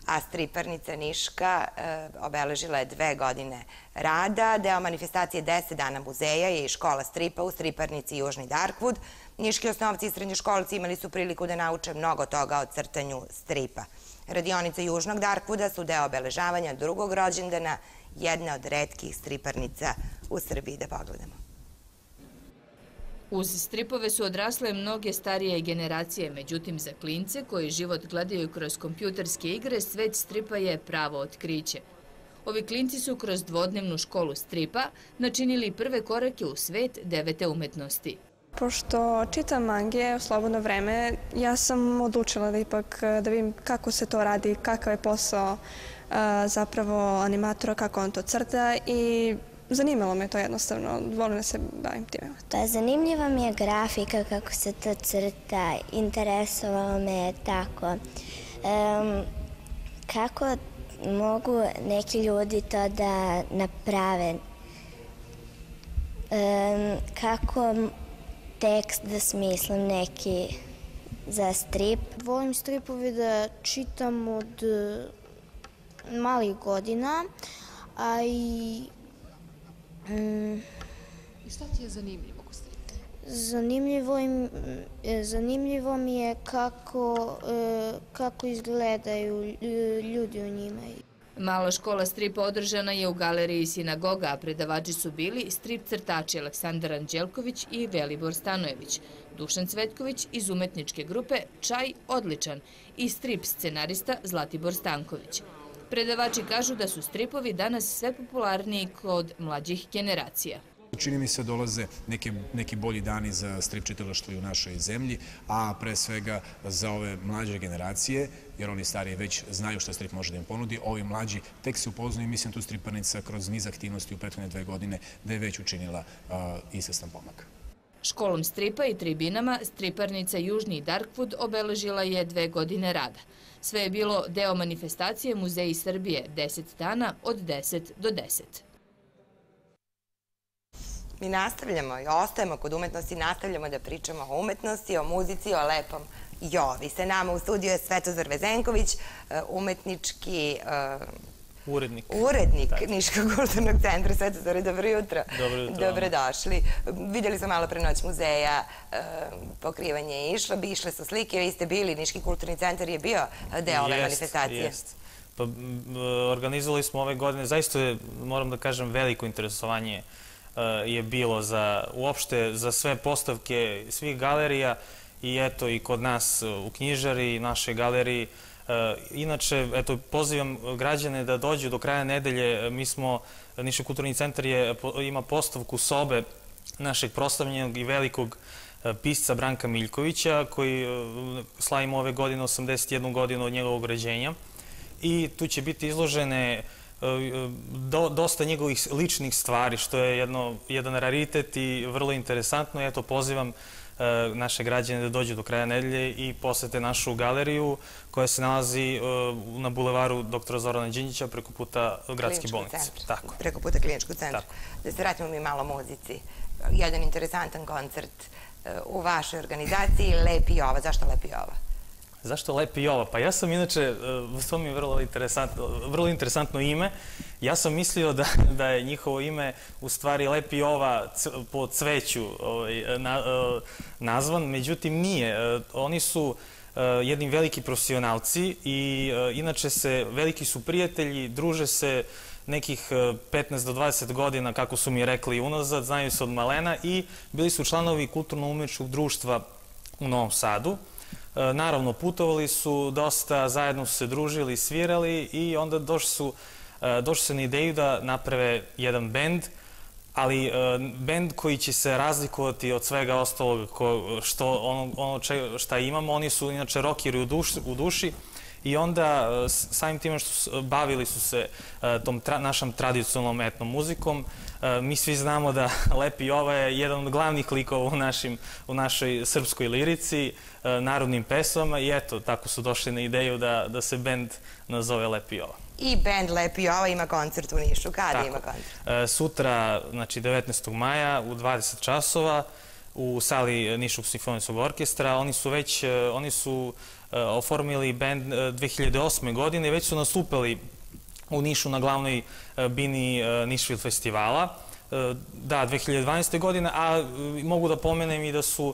a striparnica Niška obeležila je 2 godine rada. Deo manifestacije 10 dana muzeja je i škola stripa u striparnici Južni Darkwood. Niški osnovci i srednjoškolci imali su priliku da nauče mnogo toga o crtanju stripa. Radionice Južnog Darkwooda su deo obeležavanja drugog rođendana jedne od retkih striparnica u Srbiji. Da pogledamo. Uz stripove su odrasle mnoge starije generacije, međutim za klince koji život gledaju kroz kompjuterske igre, svet stripa je pravo otkriće. Ovi klinci su kroz dvodnevnu školu stripa načinili prve korake u svet 9. umetnosti. Pošto čitam mange u slobodno vreme, ja sam odlučila da ipak da vidim kako se to radi, kakav je posao zapravo animatora, kako on to crta i zanimalo me to jednostavno, volim da se bavim time. Pa zanimljiva mi je grafika, kako se to crta, interesovalo me je tako. Kako mogu neki ljudi to da naprave? Kako tekst da smislim neki za strip? Volim stripove da čitam od malih godina, a i šta ti je zanimljivo kod stripa? Zanimljivo mi je kako izgledaju ljudi u njima. Mala škola stripa održana je u galeriji Sinagoga, a predavači su bili strip crtači Aleksandar Anđelković i Velibor Stanojević, Dušan Cvetković iz umetničke grupe Čaj odličan i strip scenarista Zlatibor Stanković. Predavači kažu da su stripovi danas sve popularniji kod mlađih generacija. Čini mi se dolaze neki bolji dani za strip čitalaštvo i u našoj zemlji, a pre svega za ove mlađe generacije, jer oni stariji već znaju šta strip može da im ponudi. Ovi mlađi tek se upoznaju i mislim tu striparnica kroz niz aktivnosti u prethodne 2 godine da je već učinila izvestan pomak. Školom stripa i tribinama striparnica Južni Darkwood obeležila je 2 godine rada. Sve je bilo deo manifestacije Muzeji Srbije 10 dana od 10 do 10. Mi nastavljamo i ostajemo kod umetnosti, nastavljamo da pričamo o umetnosti, o muzici, o lepom Jovi. Sa nama u studiju je Svetozar Vezenković, umetnički urednik Niškog kulturnog centra. Svetozare, dobro jutro. Dobro jutro. Dobrodošli. Vidjeli smo malo pre Noć muzeja, pokrivanje je išlo, išle su slike, vi ste bili, Niški kulturni centar je bio deo ove manifestacije. Jest. Organizovali smo ove godine, zaista je, moram da kažem, veliko interesovanje je bilo uopšte za sve postavke svih galerija i eto i kod nas u knjižari i našoj galeriji. Inače, eto, pozivam građane da dođu do kraja nedelje. Niški kulturni centar ima postavku sobe našeg proslavljenog i velikog pisca Branka Miljkovića, koji slavimo ove godine 81 godinu od njegovog rođenja. I tu će biti izložene dosta njegovih ličnih stvari, što je jedan raritet i vrlo interesantno. Eto, pozivam naše građane da dođu do kraja nedelje i posete našu galeriju koja se nalazi na bulevaru dr. Zorana Đinđića preko puta Gradske bolnice. Preko puta Kliničkog centra. Da se vratimo mi malo muzici. Jedan interesantan koncert u vašoj organizaciji, Lepi Jova. Zašto Lepi Jova? Zašto Lepi Jova? Pa ja sam inače, to mi je vrlo interesantno ime. Ja sam mislio da je njihovo ime u stvari Lepi Jova po cveću nazvan, međutim nije. Oni su jedni veliki profesionalci i inače veliki su prijatelji, druže se nekih 15 do 20 godina, kako su mi rekli unazad, znaju se od malena i bili su članovi kulturno-umetničkog društva u Novom Sadu. Naravno, putovali su dosta, zajedno su se družili, svirali i onda došli su na ideju da naprave jedan bend, ali bend koji će se razlikovati od svega ostalog šta imamo. Oni su inače rockeri u duši i onda samim time što bavili su se tom našom tradicionalnom etno muzikom. Mi svi znamo da Lepi Jova je jedan od glavnih likova u našoj srpskoj lirici, narodnim pesmama i eto, tako su došli na ideju da se bend nazove Lepi Jova. I bend Lepi Jova ima koncert u Nišu. Kada ima koncert? Sutra, znači 19. maja u 20 časova u sali Niškog simfonijskog orkestra. Oni su oformili band 2008. godine, već su nastupili u Nišu na glavnoj bini Nišvil festivala, da, 2012. godine, a mogu da pomenem i da su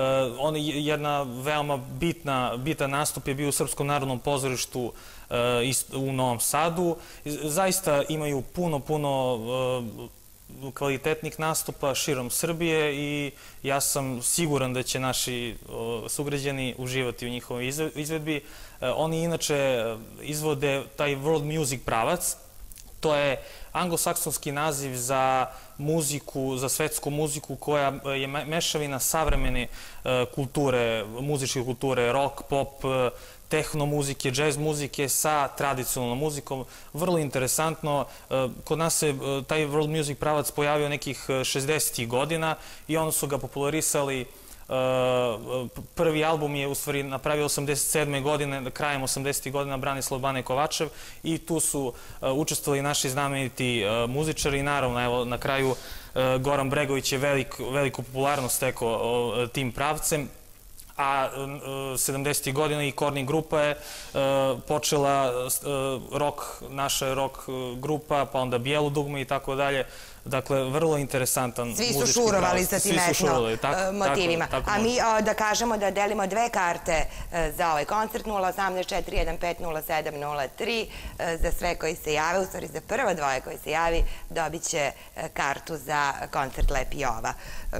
jedna veoma bitan nastup je bio u Srpskom narodnom pozorištu u Novom Sadu. Zaista imaju puno kvalitetnih nastupa širom Srbije i ja sam siguran da će naši sugrađani uživati u njihovoj izvedbi. Oni inače izvode taj world music pravac. To je anglosaksonski naziv za muziku, za svetsku muziku koja je mešavina savremene kulture, muzičke kulture, rock, pop, tehno muzike, džez muzike sa tradicionalnom muzikom. Vrlo interesantno. Kod nas se taj world music pravac pojavio nekih 60. godina i onda su ga popularisali. Prvi album je u stvari napravio 87. godine, krajem 80. godina Branislav Bane Kovačev i tu su učestvovali naši znameniti muzičari i naravno evo na kraju Goran Bregović je veliku popularnost stekao tim pravcem. A 70. godina i Korni grupa je počela naša rock grupa, pa onda Bijelo dugme i tako dalje. Dakle, vrlo interesantan muzički pravac. Svi su šurovali sa tim etno motivima. A mi da kažemo da delimo 2 karte za ovaj koncert, 018-415-0703, za sve koji se jave, u stvari za prva 2 koji se javi, dobit će kartu za koncert Lepi Jova.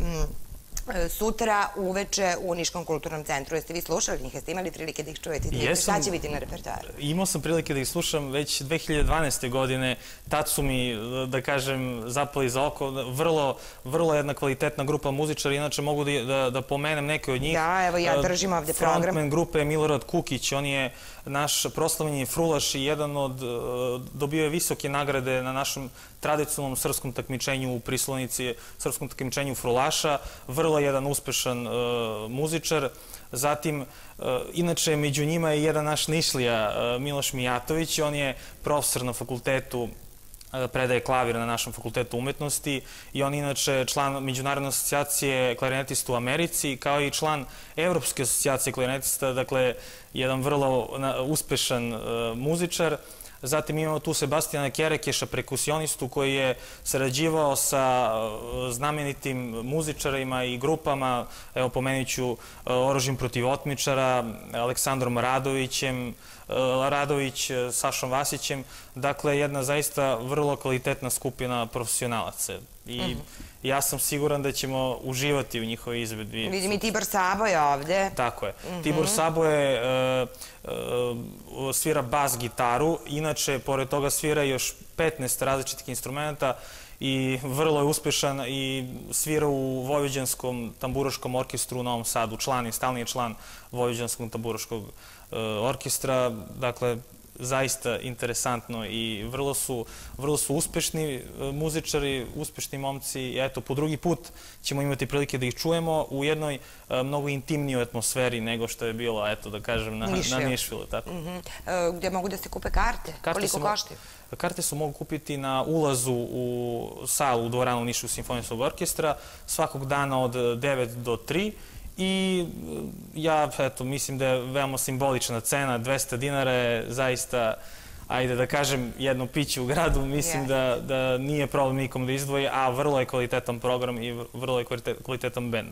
Sutra uveče u Niškom kulturnom centru. Jeste vi slušali njih? Jeste imali prilike da ih čujete? Šta će biti na repertoaru? Imao sam prilike da ih slušam već 2012. godine. Tad su mi, da kažem, zapali za oko. Vrlo jedna kvalitetna grupa muzičara. Inače mogu da pomenem neke od njih. Da, evo ja držim ovde program. Frontman grupe je Milorad Kukić. On je naš proslavljeni frulaš i dobio je visoke nagrade na našem tradicionalnom srpskom takmičenju u Prislonici, srpskom takmičenju frulaša. Vrlo jedan uspešan muzičar. Zatim, inače, među njima je jedan naš Nišlija, Miloš Mijatović. On je profesor na fakultetu, predaje klavir na našem fakultetu umetnosti i on inače član Međunarodne asocijacije klarinetista u Americi, kao i član Evropske asocijacije klarinetista, dakle, jedan vrlo uspešan muzičar. Zatim imamo tu Sebastijana Kerekeša, perkusionistu koji je sarađivao sa znamenitim muzičarima i grupama, evo pomenut ću Oružjem protiv otmičara, Aleksandrom Radović, Sašom Vasićem. Dakle, jedna zaista vrlo kvalitetna skupina profesionalaca. I ja sam siguran da ćemo uživati u njihovoj izvedbi. Vidim i Tibor Sabo je ovde. Tako je. Tibor Sabo je svira bas gitaru, inače, pored toga svira još 15 različitih instrumenta i vrlo je uspešan i svira u Vojvođanskom tamburaškom orkestru u Novom Sadu, stalni je član Vojvođanskog tamburaškog orkestra, dakle, zaista interesantno i vrlo su uspešni muzičari, uspešni momci i eto, po drugi put ćemo imati prilike da ih čujemo u jednoj mnogo intimnijoj atmosferi nego što je bilo, eto, da kažem, na Nišvilu. Gde mogu da se kupe karte? Koliko koštaju? Karte se mogu kupiti na ulazu u salu u dvoranu Niškog simfonijskog orkestra svakog dana od 9 do 3. I ja, eto, mislim da je veoma simbolična cena, 200 dinara je zaista, ajde da kažem, jedno piće u gradu, mislim da nije problem nikom da izdvoji, a vrlo je kvalitetan program i vrlo je kvalitetan bend.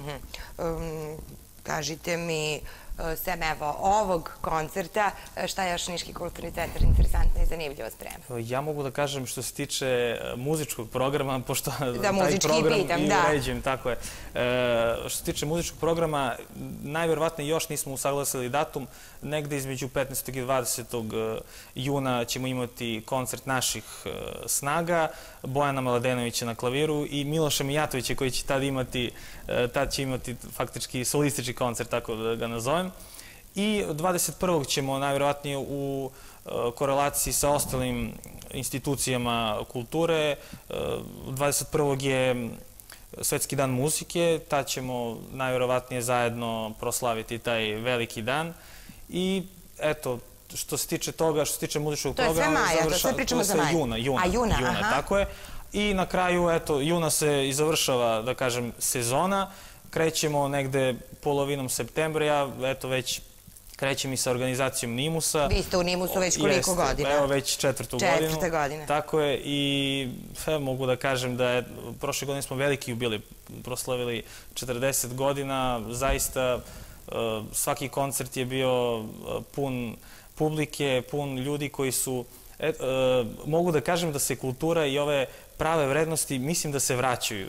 Kažite mi, sem evo ovog koncerta, šta je još Niški kulturni centar interesantno i zanimljivo sprema? Ja mogu da kažem što se tiče muzičkog programa, pošto taj program i uređujem, tako je. Što se tiče muzičkog programa, najverovatnije još nismo usaglasili datum, negde između 15. i 20. juna ćemo imati koncert naših snaga, Bojana Mladenovića na klaviru i Miloša Mijatovića koji će tad će imati faktički solistički koncert, tako da ga nazovem. I 21. ćemo najverovatnije u korelaciji sa ostalim institucijama kulture. 21. je Svetski dan muzike, tad ćemo najverovatnije zajedno proslaviti taj veliki dan. I eto, što se tiče toga, što se tiče muzičkog programa... To je sve maja, to sve pričamo za maja. Juna, tako je. I na kraju, eto, juna se i završava, da kažem, sezona. Krećemo negde polovinom septembra, ja, eto, već krećem i sa organizacijom Nimusa. Vi ste u Nimusu već koliko godina? Evo već četvrtu godinu. Četvrte godine. Tako je i mogu da kažem da je prošle godine smo veliki jubilej proslavili 40 godina. Zaista svaki koncert je bio pun publike, pun ljudi koji su... Mogu da kažem da se kultura i ove prave vrednosti mislim da se vraćaju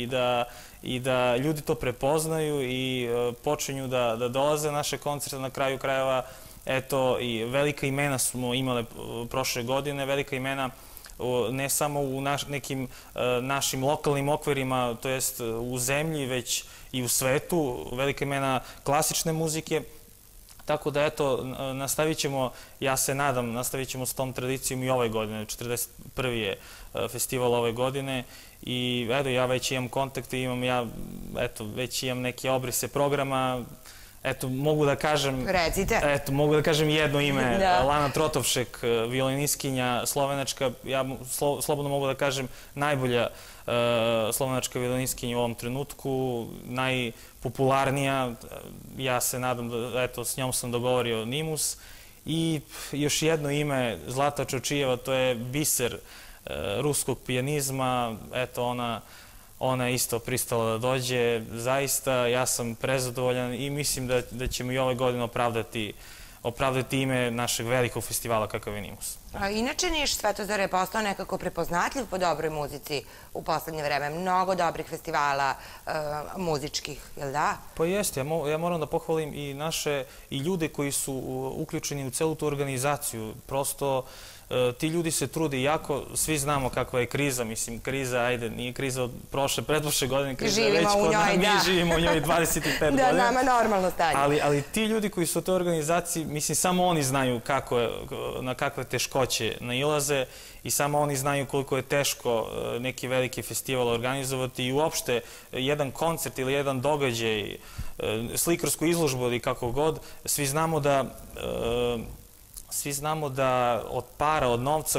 i da ljudi to prepoznaju i počinju da dolaze na naše koncerte na kraju krajeva. Eto, i velika imena smo imale prošle godine, velika imena ne samo u nekim našim lokalnim okvirima, to jest u zemlji, već i u svetu, velika imena klasične muzike. Tako da, eto, nastavit ćemo, ja se nadam, nastavit ćemo s tom tradicijom i ove godine. 41. je festival ove godine i eto, ja već imam kontakte, već imam neke obrise programa. Eto, mogu da kažem... Recite. Eto, mogu da kažem jedno ime, Lana Trotovšek, violiniskinja slovenačka, ja slobodno mogu da kažem najbolja slovenačka violiniskinja u ovom trenutku, najpopularnija, ja se nadam da, eto, s njom sam dogovorio Nimus. I još jedno ime, Zlata Čočijeva, to je biser ruskog pijanizma, eto, ona je isto pristala da dođe. Zaista, ja sam prezadovoljan i mislim da ćemo i ove godine opravdati ime našeg velikog festivala kakav je Nimus. Inače, Niš Svetozar je postao nekako prepoznatljiv po dobroj muzici u poslednje vreme. Mnogo dobrih festivala muzičkih, jel da? Pa jeste, ja moram da pohvalim i ljude koji su uključeni u celu tu organizaciju. Prosto ti ljudi se trude jako, svi znamo kakva je kriza, mislim, kriza, ajde, nije kriza od pretprošle godine, kriza je već kod nas, mi živimo u njoj 25 godina. Da, nama normalno stanje. Ali ti ljudi koji su u toj organizaciji, mislim, samo oni znaju na kakve teškoće nailaze i samo oni znaju koliko je teško neki veliki festival organizovati i uopšte jedan koncert ili jedan događaj, slikarsku izložbu ili kako god, svi znamo da od para, od novca,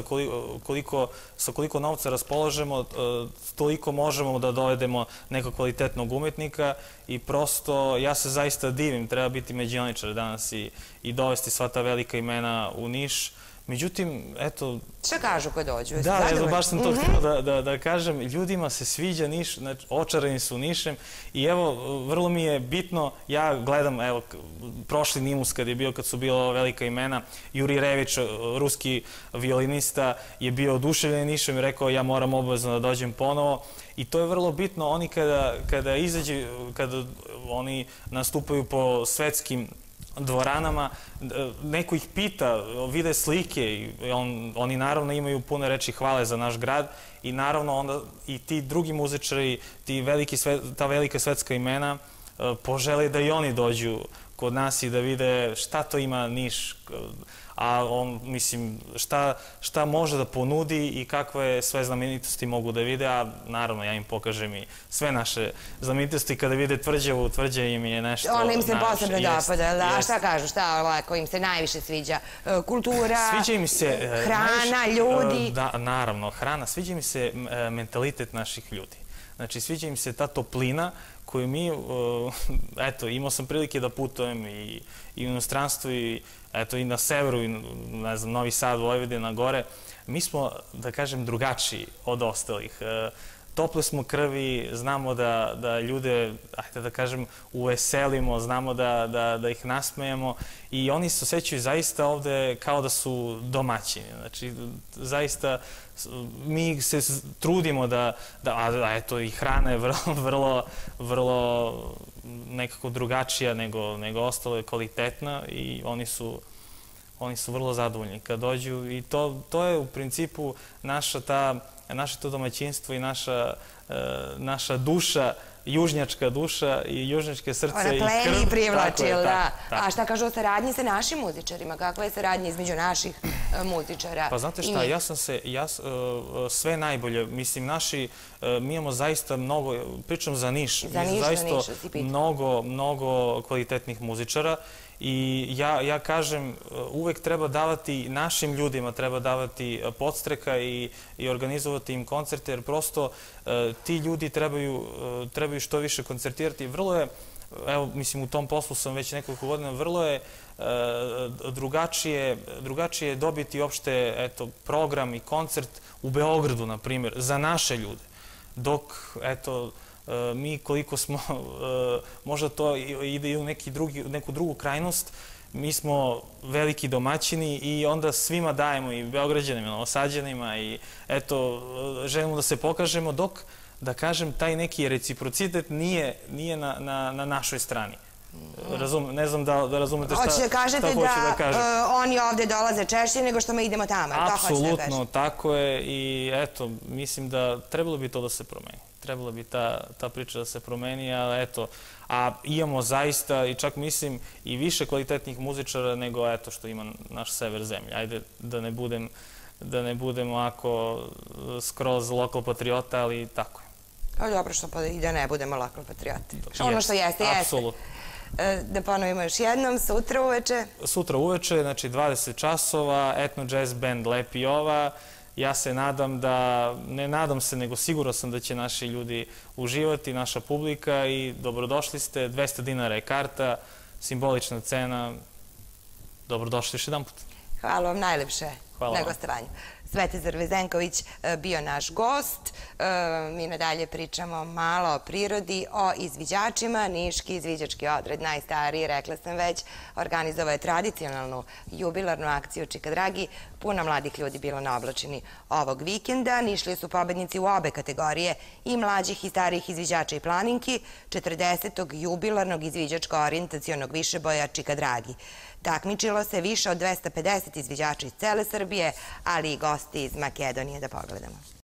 sa koliko novca raspolažemo, toliko možemo da dovedemo nekog kvalitetnog umetnika i prosto ja se zaista divim, treba biti mađioničar danas i dovesti sva ta velika imena u Niš. Međutim, eto... Šta kažu kad dođu? Da, baš sam to htio da kažem. Ljudima se sviđa Niš, očarani su Nišem i evo, vrlo mi je bitno, ja gledam, evo, prošli Nimus kad su bila velika imena, Juri Rević, ruski violinista, je bio oduševljen Nišem i rekao ja moram obavezno da dođem ponovo i to je vrlo bitno. Oni kada izađu, kada oni nastupaju po svetskim dvoranama, neko ih pita, vide slike i oni naravno imaju pune reči hvale za naš grad i naravno onda i ti drugi muzičari, ta velika svetska imena požele da i oni dođu kod nas i da vide šta to ima Niš, a on, mislim, šta može da ponudi i kakve sve znamenitosti mogu da vide, a naravno ja im pokažem i sve naše znamenitosti. Kada vide Tvrđavu, Tvrđa im je nešto... Ono im se posebno dopada, a šta kažu, šta ovako im se najviše sviđa? Kultura, hrana, ljudi? Da, naravno, hrana, sviđa im se mentalitet naših ljudi. Znači, sviđa im se ta toplina koju mi, eto, imao sam prilike da putujem i u inostranstvu i eto i na severu, ne znam, Novi Sad, Vojvodina, gore. Mi smo, da kažem, drugačiji od ostalih. Tople smo krvi, znamo da ljude, ajde da kažem, uveselimo, znamo da ih nasmejemo i oni se osjećaju zaista ovde kao da su domaćini. Znači, zaista mi se trudimo a eto i hrana je vrlo nekako drugačija nego ostalo je kvalitetna i oni su vrlo zadovoljni kad dođu i to je u principu naše to domaćinstvo i naša duša, južnjačka duša i južnjačke srce i krv. Ona pleni privlači, jel da? A šta kažu o saradnji sa našim muzičarima? Kakva je saradnja između naših muzičara? Pa znate šta, sve najbolje, mislim, mi imamo zaista mnogo, pričam za Niš, zaista mnogo kvalitetnih muzičara i ja kažem, uvek treba davati našim ljudima, treba davati podstreka i organizovati im koncerte, jer prosto ti ljudi trebaju što više koncertirati. evo, mislim, u tom poslu sam već nekoliko godina, vrlo je drugačije dobiti uopšte, eto, program i koncert u Beogradu, na primjer, za naše ljude. Dok, eto, mi koliko smo, možda to ide u neku drugu krajnost, mi smo veliki domaćini i onda svima dajemo, i Beograđanima, Novosađanima, i eto, želimo da se pokažemo, dok, da kažem, taj neki reciprocitet nije na našoj strani. Ne znam da razumete šta hoću da kažem. Hoćete da kažete da oni ovde dolaze češće nego što mi idemo tamo? Apsolutno, tako je, i eto, mislim da trebalo bi to da se promeni. Trebalo bi ta priča da se promeni, ali eto, a imamo zaista, i čak mislim, i više kvalitetnih muzičara nego, eto, što ima naš sever zemlje. Ajde, da ne budemo ovako skroz lokal patriota, ali tako je. Dobro što i da ne budemo lokal patrioti. Ono što jeste, jeste. Apsolutno. Da ponovimo još jednom, sutra uveče? Sutra uveče, znači 20 časova, etno jazz band Lepi Jova. Ja se nadam ne nadam se, nego sigurno sam da će naši ljudi uživati, naša publika, i dobrodošli ste, 200 dinara je karta, simbolična cena, dobrodošli još jedan put. Hvala vam najlepše na gostovanju. Svetozar Vezenković bio naš gost. Mi nadalje pričamo malo o prirodi, o izviđačima. Niški izviđački odred, najstariji, rekla sam već, organizovao je tradicionalnu jubilarnu akciju Čika Dragi. Puno mladih ljudi bilo na oblačini ovog vikenda. Nišlije su pobednici u obe kategorije, i mlađih i starijih izviđača i planinki, 40. jubilarnog izviđačko-orijentacionog višeboja Čika Dragi. Takmičilo se više od 250 izviđača iz cele Srbije, ali i gosti iz Makedonije, da pogledamo.